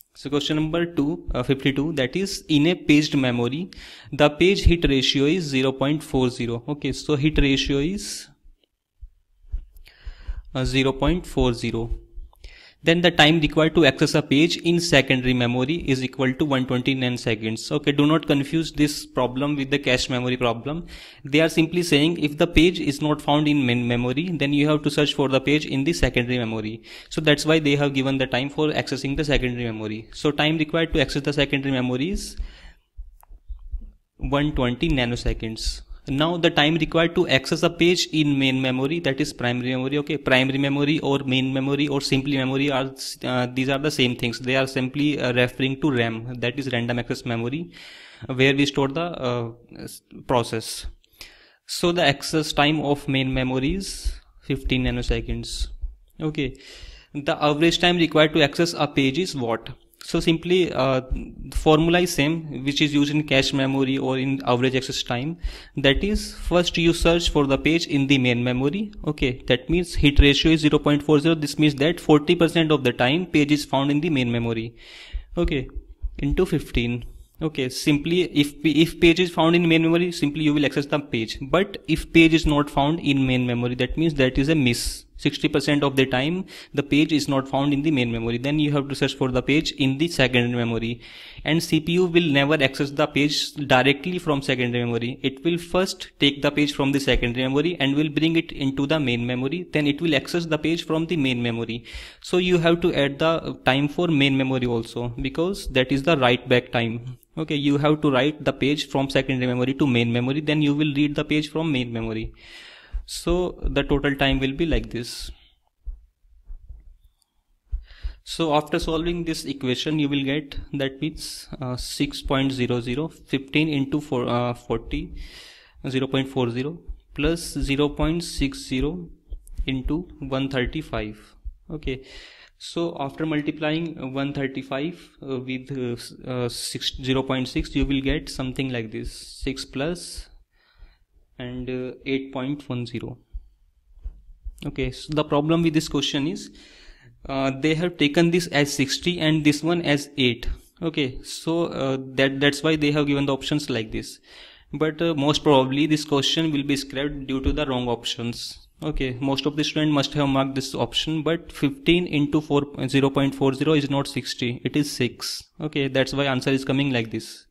So question number 52, that is, in a paged memory, the page hit ratio is 0.40. Okay, so hit ratio is 0.40. Then the time required to access a page in secondary memory is equal to 120 nanoseconds. Okay, do not confuse this problem with the cache memory problem. They are simply saying if the page is not found in main memory, then you have to search for the page in the secondary memory. So that's why they have given the time for accessing the secondary memory. So time required to access the secondary memory is 120 nanoseconds. Now the time required to access a page in main memory, that is primary memory. Okay, primary memory or main memory or simply memory are these are the same things. They are simply referring to RAM, that is random access memory, where we store the process. So the access time of main memory is 15 nanoseconds. Okay, the average time required to access a page is what? So simply formula is same which is used in cache memory or in average access time. That is, first you search for the page in the main memory. Okay, that means hit ratio is 0.40. This means that 40% of the time page is found in the main memory. Okay, into 15. Okay, simply if page is found in main memory, simply you will access the page. But if page is not found in main memory, that means that is a miss. 60% of the time the page is not found in the main memory. Then you have to search for the page in the secondary memory. And CPU will never access the page directly from secondary memory. It will first take the page from the secondary memory and will bring it into the main memory. Then it will access the page from the main memory. So you have to add the time for main memory also, because that is the write back time. Okay, you have to write the page from secondary memory to main memory, then you will read the page from main memory. So the total time will be like this. So after solving this equation, you will get, that means 6.00, 15 into 40, 0.40 plus 0.60 into 135. Okay, so after multiplying 135 with 0.6, you will get something like this, 6 plus and 8.10. Okay, so the problem with this question is they have taken this as 60 and this one as 8. Okay, so that's why they have given the options like this. But most probably this question will be scrapped due to the wrong options. Okay, most of the students must have marked this option, but 15 into 0.40 is not 60, it is 6. Okay, that's why answer is coming like this.